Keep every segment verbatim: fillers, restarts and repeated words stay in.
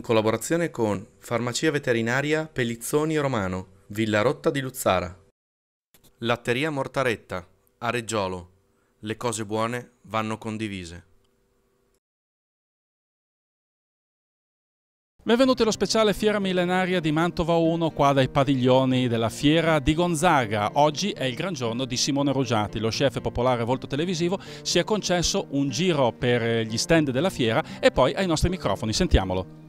collaborazione con Farmacia Veterinaria Pellizzoni Romano, Villa Rotta di Luzzara. Latteria Mortaretta, a Reggiolo. Le cose buone vanno condivise. Benvenuti allo speciale Fiera Millenaria di Mantova uno, qua dai padiglioni della Fiera di Gonzaga. Oggi è il gran giorno di Simone Ruggiati, lo chef popolare volto televisivo. Si è concesso un giro per gli stand della fiera e poi ai nostri microfoni. Sentiamolo.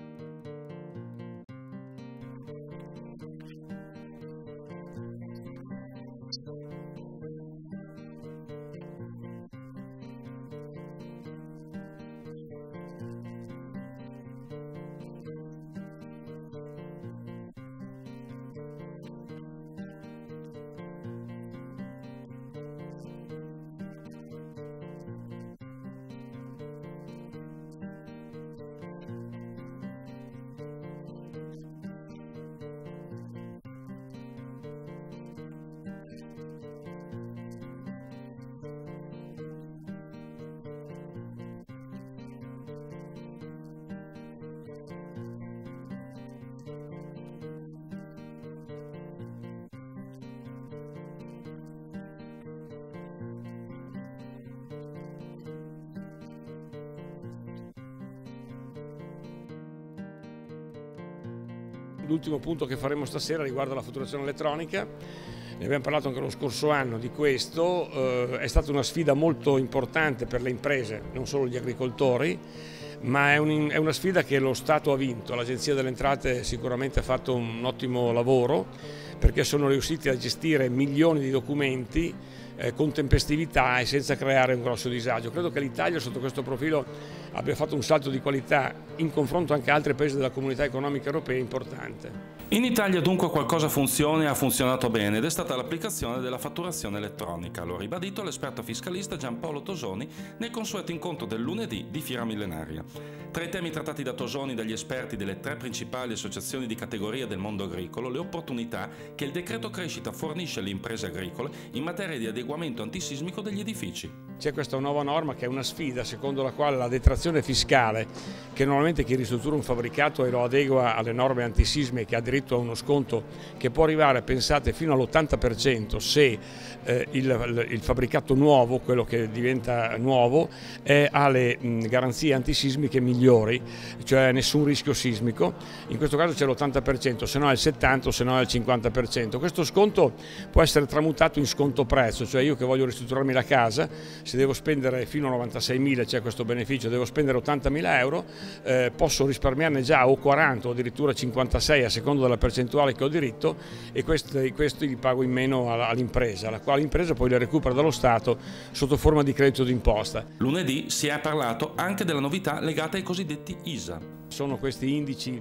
L'ultimo punto che faremo stasera riguarda la fatturazione elettronica. Ne abbiamo parlato anche lo scorso anno di questo, eh, è stata una sfida molto importante per le imprese, non solo gli agricoltori, ma è, un, è una sfida che lo Stato ha vinto. L'Agenzia delle Entrate sicuramente ha fatto un ottimo lavoro perché sono riusciti a gestire milioni di documenti eh, con tempestività e senza creare un grosso disagio. Credo che l'Italia sotto questo profilo abbia fatto un salto di qualità in confronto anche a altri paesi della comunità economica europea importante. In Italia dunque qualcosa funziona e ha funzionato bene ed è stata l'applicazione della fatturazione elettronica. Lo ha ribadito l'esperto fiscalista Giampaolo Tosoni nel consueto incontro del lunedì di Fiera Millenaria. Tra i temi trattati da Tosoni e dagli esperti delle tre principali associazioni di categoria del mondo agricolo, le opportunità che il decreto crescita fornisce alle imprese agricole in materia di adeguamento antisismico degli edifici. C'è questa nuova norma che è una sfida secondo la quale la detrazione fiscale, che normalmente chi ristruttura un fabbricato e lo adegua alle norme antisismiche ha diritto a uno sconto che può arrivare, pensate, fino all'ottanta per cento se eh, il, il fabbricato nuovo, quello che diventa nuovo, è, ha le mh, garanzie antisismiche migliori, cioè nessun rischio sismico. In questo caso c'è l'ottanta per cento, se no è il settanta per cento, se no è il cinquanta per cento. Questo sconto può essere tramutato in sconto prezzo, cioè io che voglio ristrutturarmi la casa, se devo spendere fino a novantaseimila, c'è questo beneficio, devo spendere ottantamila euro, eh, posso risparmiarne già o quaranta o addirittura cinquantasei a seconda della percentuale che ho diritto, e questi, questi li pago in meno all'impresa, la quale impresa poi li recupera dallo Stato sotto forma di credito d'imposta. Lunedì si è parlato anche della novità legata ai cosiddetti I S A. Sono questi indici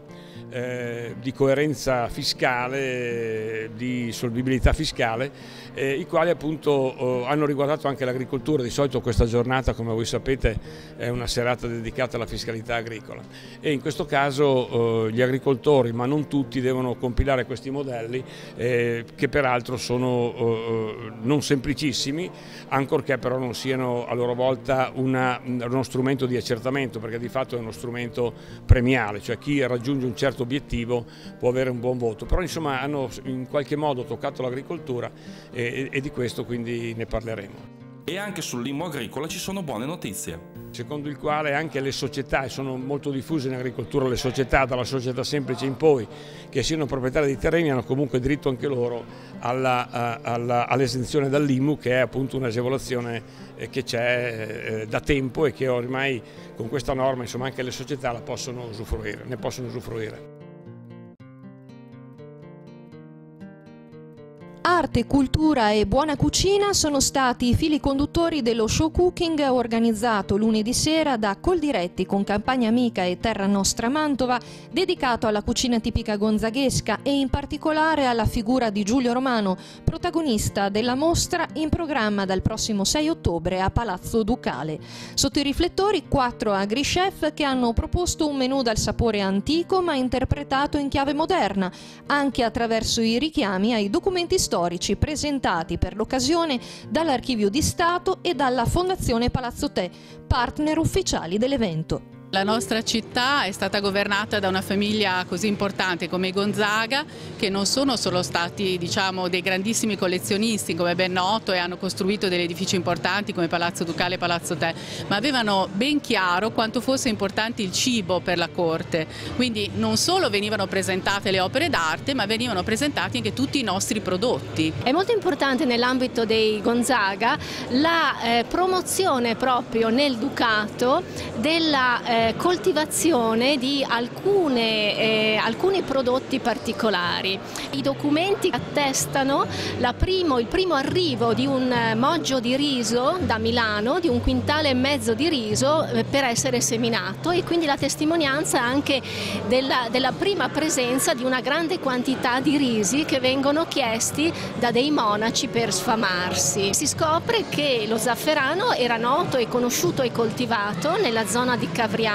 eh, di coerenza fiscale, di solvibilità fiscale, eh, i quali appunto eh, hanno riguardato anche l'agricoltura. Di solito questa giornata, come voi sapete, è una serata dedicata alla fiscalità agricola e in questo caso eh, gli agricoltori, ma non tutti, devono compilare questi modelli eh, che peraltro sono eh, non semplicissimi, ancorché però non siano a loro volta una, uno strumento di accertamento, perché di fatto è uno strumento premiale, cioè chi raggiunge un certo obiettivo può avere un buon voto, però insomma hanno in qualche modo toccato l'agricoltura e, e di questo quindi ne parleremo. E anche sull'I M U agricola ci sono buone notizie. Secondo il quale anche le società, e sono molto diffuse in agricoltura le società, dalla società semplice in poi, che siano proprietarie di terreni, hanno comunque diritto anche loro all'esenzione dall'I M U, che è appunto un'agevolazione che c'è eh, da tempo e che ormai con questa norma insomma anche le società la possono usufruire, ne possono usufruire. Arte, cultura e buona cucina sono stati i fili conduttori dello show cooking organizzato lunedì sera da Coldiretti con Campagna Amica e Terra Nostra Mantova, dedicato alla cucina tipica gonzaghesca e in particolare alla figura di Giulio Romano, protagonista della mostra in programma dal prossimo sei ottobre a Palazzo Ducale. Sotto i riflettori quattro agri-chef che hanno proposto un menù dal sapore antico ma interpretato in chiave moderna, anche attraverso i richiami ai documenti storici storici presentati per l'occasione dall'Archivio di Stato e dalla Fondazione Palazzo Te, partner ufficiali dell'evento. La nostra città è stata governata da una famiglia così importante come i Gonzaga, che non sono solo stati, diciamo, dei grandissimi collezionisti, come ben noto, e hanno costruito degli edifici importanti come Palazzo Ducale e Palazzo Te, ma avevano ben chiaro quanto fosse importante il cibo per la corte. Quindi non solo venivano presentate le opere d'arte, ma venivano presentati anche tutti i nostri prodotti. È molto importante nell'ambito dei Gonzaga la eh, promozione proprio nel Ducato della eh, coltivazione di alcune, eh, alcuni prodotti particolari. I documenti attestano la primo, il primo arrivo di un moggio di riso da Milano, di un quintale e mezzo di riso eh, per essere seminato, e quindi la testimonianza anche della, della prima presenza di una grande quantità di risi che vengono chiesti da dei monaci per sfamarsi. Si scopre che lo zafferano era noto e conosciuto e coltivato nella zona di Cavriana,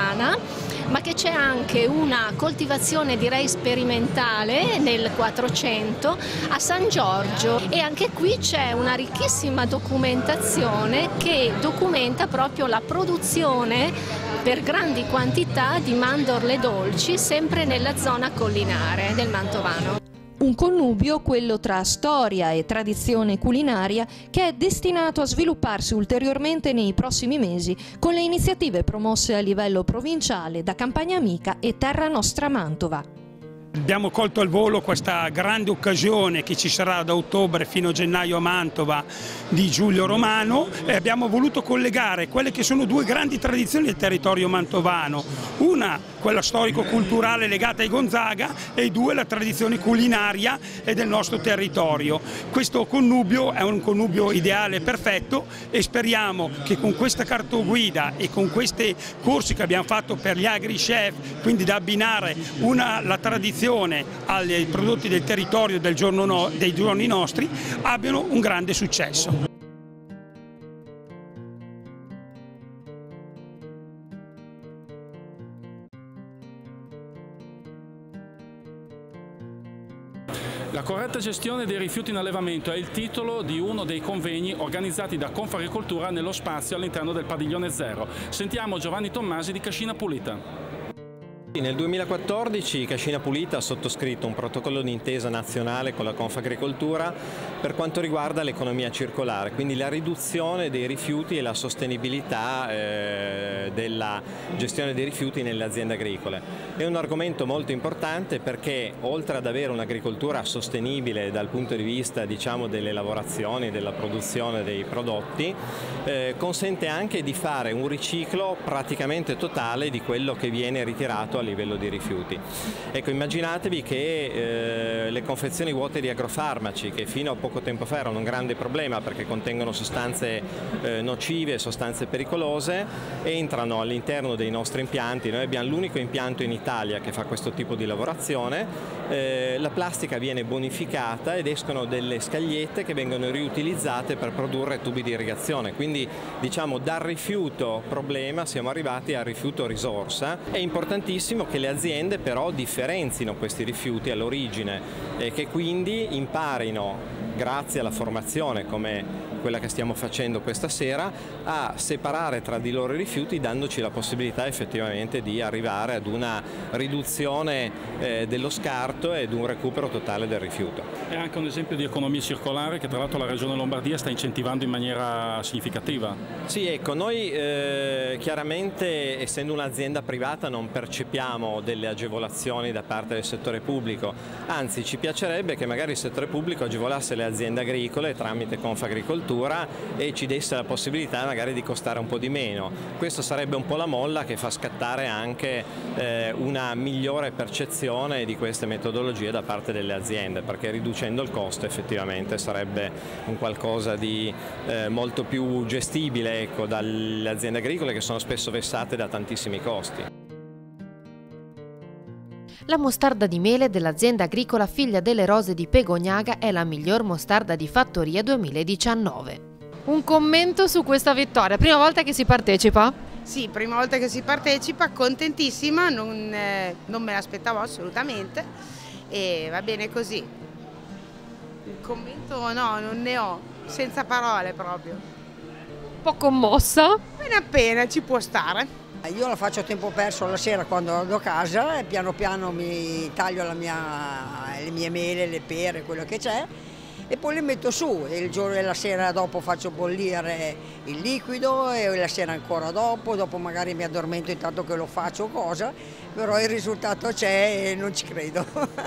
ma che c'è anche una coltivazione, direi sperimentale, nel quattrocento a San Giorgio, e anche qui c'è una ricchissima documentazione che documenta proprio la produzione per grandi quantità di mandorle dolci sempre nella zona collinare del Mantovano. Un connubio, quello tra storia e tradizione culinaria, che è destinato a svilupparsi ulteriormente nei prossimi mesi con le iniziative promosse a livello provinciale da Campagna Amica e Terra Nostra Mantova. Abbiamo colto al volo questa grande occasione che ci sarà da ottobre fino a gennaio a Mantova di Giulio Romano, e abbiamo voluto collegare quelle che sono due grandi tradizioni del territorio mantovano, una quella storico-culturale legata ai Gonzaga e due la tradizione culinaria del nostro territorio. Questo connubio è un connubio ideale, perfetto, e speriamo che con questa cartoguida e con questi corsi che abbiamo fatto per gli agri-chef, quindi da abbinare una, la tradizione ai prodotti del territorio del giorno no, dei giorni nostri, abbiano un grande successo. La corretta gestione dei rifiuti in allevamento è il titolo di uno dei convegni organizzati da Confagricoltura nello spazio all'interno del Padiglione Zero. Sentiamo Giovanni Tommasi di Cascina Pulita. Nel duemilaquattordici Cascina Pulita ha sottoscritto un protocollo d'intesa nazionale con la Confagricoltura per quanto riguarda l'economia circolare, quindi la riduzione dei rifiuti e la sostenibilità eh, della gestione dei rifiuti nelle aziende agricole. È un argomento molto importante perché, oltre ad avere un'agricoltura sostenibile dal punto di vista, diciamo, delle lavorazioni, della produzione dei prodotti, eh, consente anche di fare un riciclo praticamente totale di quello che viene ritirato a livello di rifiuti. Ecco, immaginatevi che eh, le confezioni vuote di agrofarmaci, che fino a poco tempo fa erano un grande problema perché contengono sostanze eh, nocive, sostanze pericolose, entrano all'interno dei nostri impianti. Noi abbiamo l'unico impianto in Italia che fa questo tipo di lavorazione. Eh, la plastica viene bonificata ed escono delle scagliette che vengono riutilizzate per produrre tubi di irrigazione. Quindi, diciamo, dal rifiuto problema siamo arrivati al rifiuto risorsa. È importantissimo che le aziende però differenzino questi rifiuti all'origine e che quindi imparino, grazie alla formazione come quella che stiamo facendo questa sera, a separare tra di loro i rifiuti, dandoci la possibilità effettivamente di arrivare ad una riduzione eh, dello scarto ed un recupero totale del rifiuto. È anche un esempio di economia circolare che tra l'altro la Regione Lombardia sta incentivando in maniera significativa. Sì, ecco, noi eh, chiaramente, essendo un'azienda privata, non percepiamo delle agevolazioni da parte del settore pubblico, anzi ci piacerebbe che magari il settore pubblico agevolasse le aziende agricole tramite Confagricoltura e ci desse la possibilità magari di costare un po' di meno. Questo sarebbe un po' la molla che fa scattare anche eh, una migliore percezione di queste metodologie da parte delle aziende, perché riducendo il costo effettivamente sarebbe un qualcosa di eh, molto più gestibile, ecco, dalle aziende agricole che sono spesso vessate da tantissimi costi. La mostarda di mele dell'azienda agricola Figlia delle Rose di Pegognaga è la miglior mostarda di fattoria duemiladiciannove. Un commento su questa vittoria, prima volta che si partecipa? Sì, prima volta che si partecipa, contentissima, non, eh, non me l'aspettavo assolutamente e va bene così. Un commento no, non ne ho, senza parole proprio. Un po' commossa? Appena appena, ci può stare. Io la faccio a tempo perso la sera quando vado a casa e piano piano mi taglio la mia, le mie mele, le pere, quello che c'è e poi le metto su e il giorno e la sera dopo faccio bollire il liquido e la sera ancora dopo, dopo magari mi addormento intanto che lo faccio cosa, però il risultato c'è e non ci credo.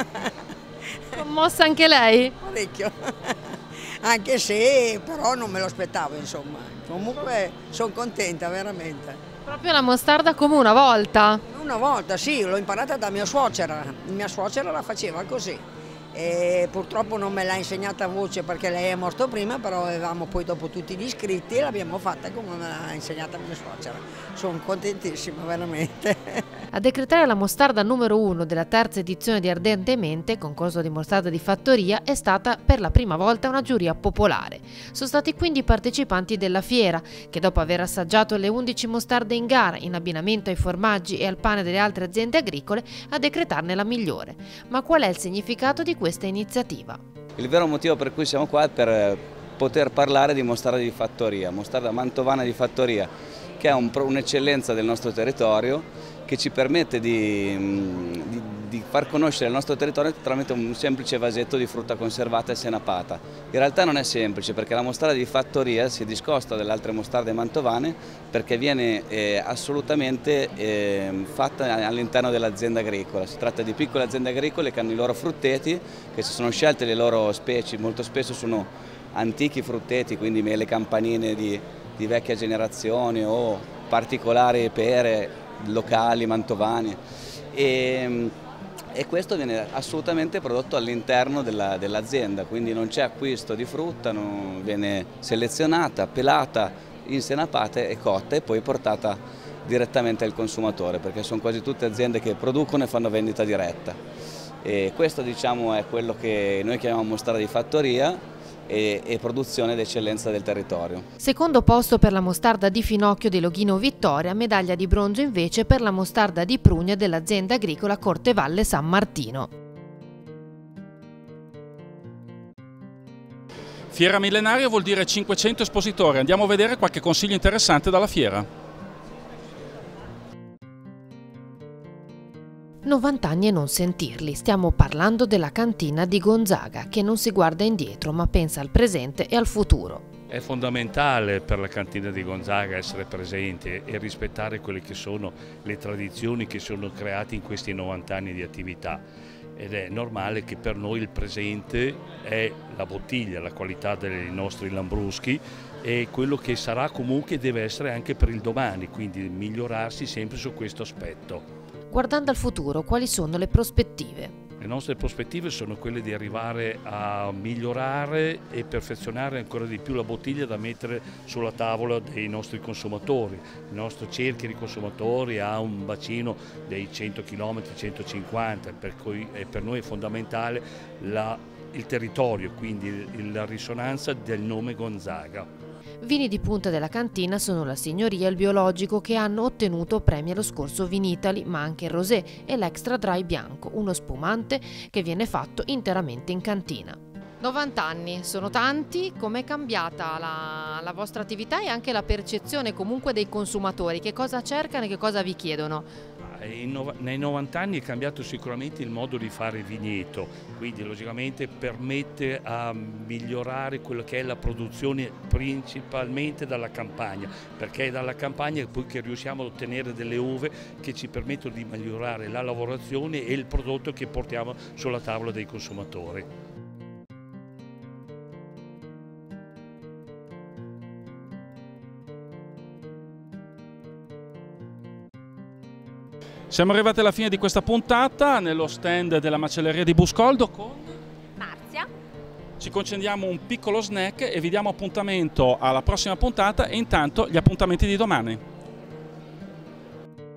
Commossa anche lei? Parecchio, anche se però non me lo aspettavo insomma, comunque sono contenta veramente. Proprio la mostarda come una volta? Una volta, sì, l'ho imparata da mia suocera, mia suocera la faceva così e purtroppo non me l'ha insegnata a voce perché lei è morto prima, però avevamo poi dopo tutti gli iscritti e l'abbiamo fatta come me l'ha insegnata mia suocera. Sono contentissima veramente. A decretare la mostarda numero uno della terza edizione di Ardentemente, concorso di mostarda di fattoria, è stata per la prima volta una giuria popolare. Sono stati quindi i partecipanti della fiera, che dopo aver assaggiato le undici mostarde in gara, in abbinamento ai formaggi e al pane delle altre aziende agricole, a decretarne la migliore. Ma qual è il significato di questa iniziativa? Il vero motivo per cui siamo qua è per poter parlare di mostarda di fattoria, mostarda mantovana di fattoria, che è un'eccellenza del nostro territorio, che ci permette di, di, di far conoscere il nostro territorio tramite un semplice vasetto di frutta conservata e senapata. In realtà non è semplice perché la mostarda di fattoria si discosta dalle altre mostarde mantovane perché viene eh, assolutamente eh, fatta all'interno dell'azienda agricola. Si tratta di piccole aziende agricole che hanno i loro frutteti, che si sono scelte le loro specie, molto spesso sono antichi frutteti, quindi mele campanine di, di vecchia generazione o particolari pere locali, mantovani e, e questo viene assolutamente prodotto all'interno dell'azienda, quindi non c'è acquisto di frutta, non, viene selezionata, pelata, insenapata e cotta e poi portata direttamente al consumatore perché sono quasi tutte aziende che producono e fanno vendita diretta e questo diciamo è quello che noi chiamiamo mostarda di fattoria e, e produzione d'eccellenza del territorio. Secondo posto per la mostarda di finocchio di Loghino Vittoria, medaglia di bronzo invece per la mostarda di prugna dell'azienda agricola Cortevalle San Martino. Fiera millenaria vuol dire cinquecento espositori, andiamo a vedere qualche consiglio interessante dalla fiera. novanta anni e non sentirli, stiamo parlando della cantina di Gonzaga che non si guarda indietro ma pensa al presente e al futuro. È fondamentale per la cantina di Gonzaga essere presente e rispettare quelle che sono le tradizioni che sono create in questi novanta anni di attività ed è normale che per noi il presente è la bottiglia, la qualità dei nostri lambruschi e quello che sarà comunque deve essere anche per il domani, quindi migliorarsi sempre su questo aspetto. Guardando al futuro, quali sono le prospettive? Le nostre prospettive sono quelle di arrivare a migliorare e perfezionare ancora di più la bottiglia da mettere sulla tavola dei nostri consumatori. Il nostro cerchio di consumatori ha un bacino dei cento chilometri, centocinquanta, per cui è per noi è fondamentale la, il territorio, quindi la risonanza del nome Gonzaga. Vini di punta della cantina sono la Signoria e il Biologico che hanno ottenuto premi allo scorso Vinitali, ma anche il Rosé e l'Extra Dry Bianco, uno spumante che viene fatto interamente in cantina. novanta anni, sono tanti, com'è cambiata la, la vostra attività e anche la percezione comunque dei consumatori? Che cosa cercano e che cosa vi chiedono? Nei novanta anni è cambiato sicuramente il modo di fare vigneto, quindi logicamente permette a migliorare quello che è la produzione principalmente dalla campagna, perché è dalla campagna poi che riusciamo ad ottenere delle uve che ci permettono di migliorare la lavorazione e il prodotto che portiamo sulla tavola dei consumatori. Siamo arrivati alla fine di questa puntata nello stand della macelleria di Buscoldo con Marzia. Ci concediamo un piccolo snack e vi diamo appuntamento alla prossima puntata e intanto gli appuntamenti di domani.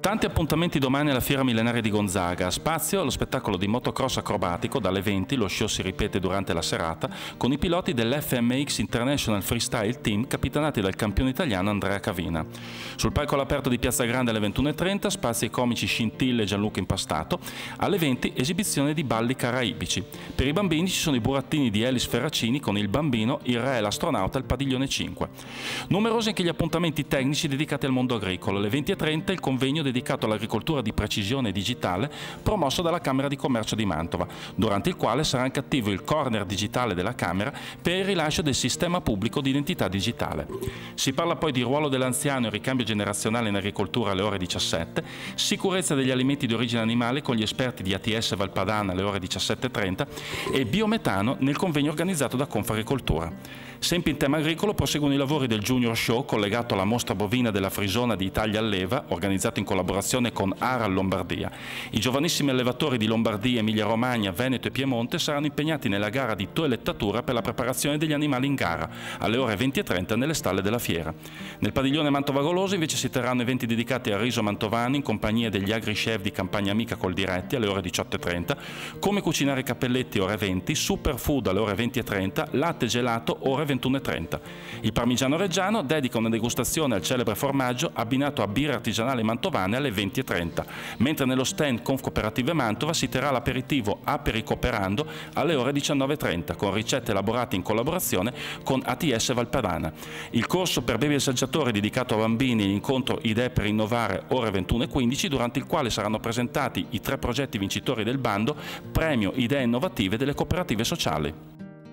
Tanti appuntamenti domani alla Fiera Millenaria di Gonzaga. Spazio allo spettacolo di motocross acrobatico dalle venti, lo show si ripete durante la serata, con i piloti dell'F M X International Freestyle Team capitanati dal campione italiano Andrea Cavina. Sul palco all'aperto di Piazza Grande alle ventuno e trenta, spazi ai comici Scintille e Gianluca Impastato. Alle venti, esibizione di balli caraibici. Per i bambini ci sono i burattini di Elis Ferracini con Il Bambino, Il Re e l'Astronauta al padiglione cinque. Numerosi anche gli appuntamenti tecnici dedicati al mondo agricolo. Alle venti e trenta il convegno dedicato all'agricoltura di precisione digitale promosso dalla Camera di Commercio di Mantova, durante il quale sarà anche attivo il corner digitale della Camera per il rilascio del sistema pubblico di identità digitale. Si parla poi di ruolo dell'anziano e ricambio generazionale in agricoltura alle ore diciassette, sicurezza degli alimenti di origine animale con gli esperti di A T S Valpadana alle ore diciassette e trenta e biometano nel convegno organizzato da Confagricoltura. Sempre in tema agricolo proseguono i lavori del Junior Show collegato alla mostra bovina della Frisona di Italia Alleva, organizzato in collaborazione con ARAL Lombardia. I giovanissimi allevatori di Lombardia, Emilia Romagna, Veneto e Piemonte saranno impegnati nella gara di toelettatura per la preparazione degli animali in gara, alle ore venti e trenta nelle stalle della fiera. Nel padiglione Mantova Goloso invece si terranno eventi dedicati al riso mantovano in compagnia degli agri-chef di Campagna Amica Coldiretti alle ore diciotto e trenta, come cucinare i cappelletti ore venti, superfood alle ore venti e trenta, latte gelato ore ventuno e trenta. Il Parmigiano Reggiano dedica una degustazione al celebre formaggio abbinato a birre artigianali mantovane alle venti e trenta, mentre nello stand Confcooperative Mantova si terrà l'aperitivo Apericoperando alle ore diciannove e trenta con ricette elaborate in collaborazione con A T S Valpadana. Il corso per baby assaggiatori dedicato a bambini e l'incontro Idee per innovare ore ventuno e quindici, durante il quale saranno presentati i tre progetti vincitori del bando Premio Idee Innovative delle Cooperative Sociali.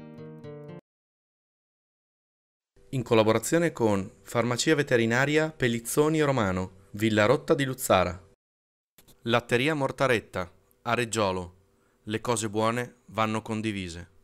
In collaborazione con Farmacia Veterinaria Pellizzoni Romano, Villa Rotta di Luzzara. Latteria Mortaretta, a Reggiolo. Le cose buone vanno condivise.